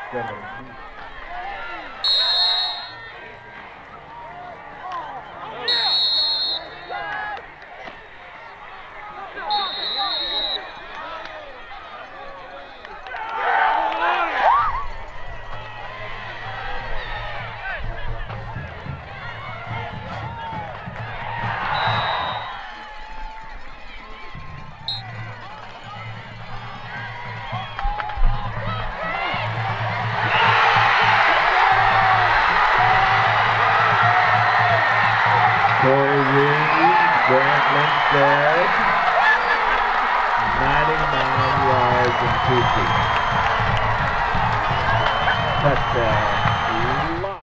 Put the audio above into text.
Simmons. Corey Reed, Grant Lindstead, 99 yards and 2 feet. Touchdown.